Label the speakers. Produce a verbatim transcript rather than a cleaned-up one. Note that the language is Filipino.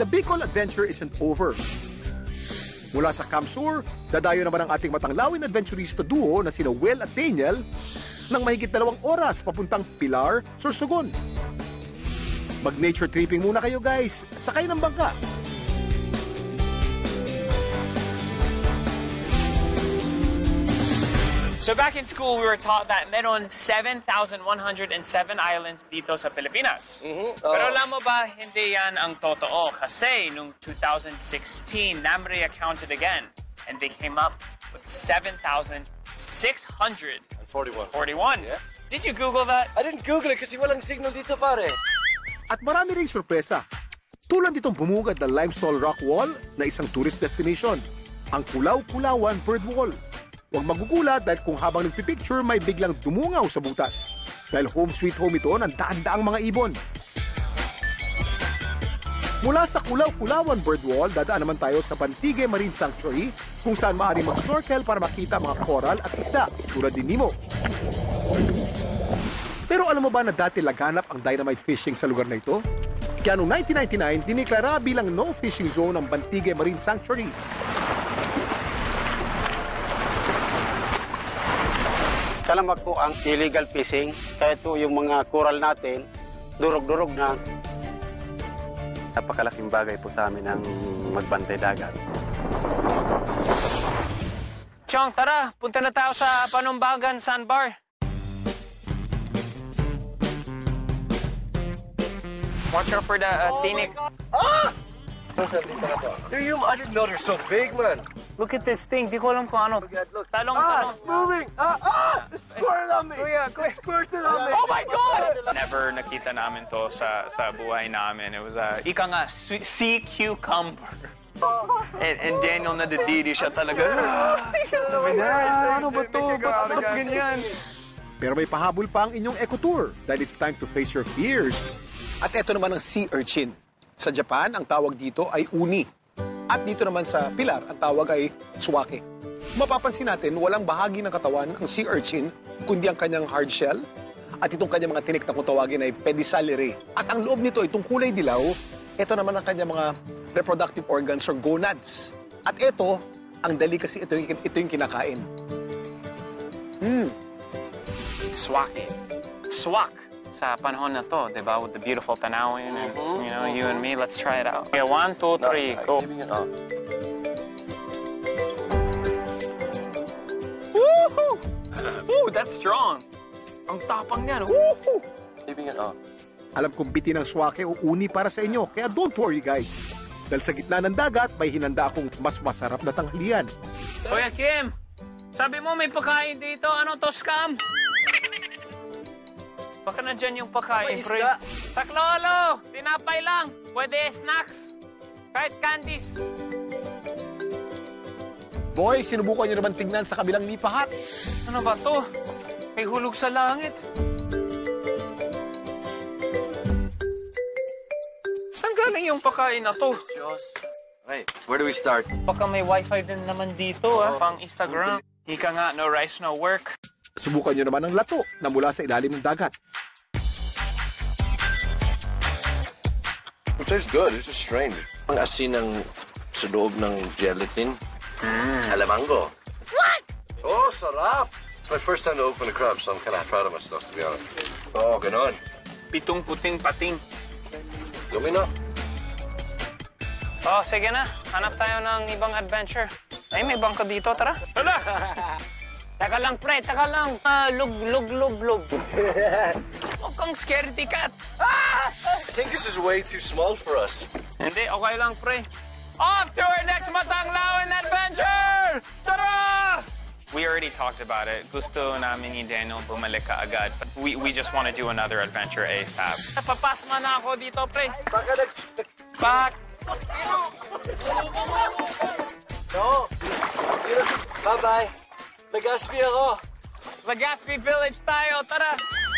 Speaker 1: Bicol adventure isn't over. Mula sa Camp Sur, dadayo naman ang ating matanglawin adventurista duo na sina Will at Daniel ng mahigit dalawang oras papuntang Pilar, Sorsogon. Mag-nature tripping muna kayo guys, sakay ng bangka.
Speaker 2: So back in school, we were taught that meron seven thousand one hundred seven islands dito sa Pilipinas.
Speaker 3: Mm-hmm. Oh.
Speaker 2: Pero alam mo ba, hindi yan ang totoo. Kasi noong two thousand sixteen, NAMRIA counted again. And they came up with seven thousand six hundred forty-one. Yeah. Did you Google that?
Speaker 3: I didn't Google it kasi walang signal dito, pare.
Speaker 1: At marami ring sorpresa. Tulad ditong bumugad na limestone rock wall na isang tourist destination, ang Kulaw-Kulawan Bird Wall. Huwag magugulat dahil kung habang nagpipicture may biglang dumungaw sa butas. Dahil home sweet home ito ng daan-daang mga ibon. Mula sa Kulaw-Kulawan Bird Wall, dadaan naman tayo sa Bantige Marine Sanctuary kung saan maaari mag-snorkel para makita mga coral at isda tulad din nimo. Pero alam mo ba na dati laganap ang dynamite fishing sa lugar na ito? Kaya noong nineteen ninety-nine, diniklara bilang no fishing zone ang Bantige Marine Sanctuary.
Speaker 4: Salamat po ang illegal fishing, kaya ito yung mga coral natin, durog-durog na. Napakalaking bagay po sa amin ang magbantay dagat.
Speaker 2: Chong, tara, punta na tayo sa Panumbagan Sandbar. Watch out for the uh, tinik.
Speaker 3: Ah! Dude, I didn't know they're so big, man.
Speaker 2: Look at this thing. Di ko alam kung ano. Talong,
Speaker 3: Ah,
Speaker 2: talong.
Speaker 3: it's moving! Ah, ah! It squirted on me!
Speaker 2: Kuya, kuya.
Speaker 3: It squirted on me!
Speaker 2: Oh my God! Never nakita namin to sa sa buhay namin. It was a, ika nga, sweet- sea cucumber. And, and Daniel nadididi siya talaga. Sabi niya, ano ba to? Ba't ganyan?
Speaker 1: Pero may pahabol pa ang inyong ecotour dahil it's time to face your fears. At ito naman ang sea urchin. Sa Japan, ang tawag dito ay uni. At dito naman sa Pilar, ang tawag ay suwake. Mapapansin natin, walang bahagi ng katawan ang sea urchin, kundi ang kanyang hard shell. At itong kanyang mga tinik na kung tawagin ay pedicellary. At ang loob nito, itong kulay dilaw, ito naman ang kanyang mga reproductive organs or gonads. At ito, ang delicacy, ito, ito yung kinakain. Hmm.
Speaker 2: Swake. Swak. Sa panahon na to, di ba? With the beautiful tanawin and, you know, you and me, let's try it out. Okay, one, two, three, go. Woohoo! Ooh, that's strong. Ang tapang niyan. Woohoo!
Speaker 1: Alam kong bitin ng swake o uni para sa inyo, kaya don't worry guys. Dahil sa gitna ng dagat, may hinanda akong mas masarap na tanghalian.
Speaker 2: Kuya Kim, sabi mo may pagkain dito. Ano to, scam? Baka na dyan yung pagkain, pre. Sa Klolo, tinapay lang. Pwede snacks. Kahit candies.
Speaker 1: Boys, sinubukan nyo naman tingnan sa kabilang lipahat.
Speaker 2: Ano ba to? May hulog sa langit. Saan galing yung pagkain na to?
Speaker 3: Hey, where do we start?
Speaker 2: Baka may wifi din naman dito, ah. Pang Instagram. Ika nga, no rice, no work.
Speaker 1: Subukan nyo naman ang lato na mula sa ilalim ng dagat.
Speaker 5: It tastes good. It's just strange. Ang asin ng sa loob ng gelatin. Mm. Sa alamango.
Speaker 3: What?
Speaker 5: Oh, sarap! It's my first time to open a crab, so I'm kind of proud of myself, to be honest. Oh, ganon.
Speaker 2: Pitong puting pating.
Speaker 5: Gawin na.
Speaker 2: Oh, sige na. Hanap tayo ng ibang adventure. Ay, may bangka dito. Tara. Tara! Taka lang, pre. Taka lang. Uh, lug, lug, lug, lug. Huwag kang scaredy cat.
Speaker 5: I think this is way too small for us.
Speaker 2: Hindi, okay lang, pre. Off to our next Matanglawin adventure! Tara! We already talked about it. Gusto namin ni Daniel bumalik ka agad. But we, we just want to do another adventure ASAP. Napapasma na ako dito, pre.
Speaker 3: Baka nag...
Speaker 2: Back!
Speaker 3: No! Bye-bye! Legazpi ako!
Speaker 2: Legazpi Village tayo, tara!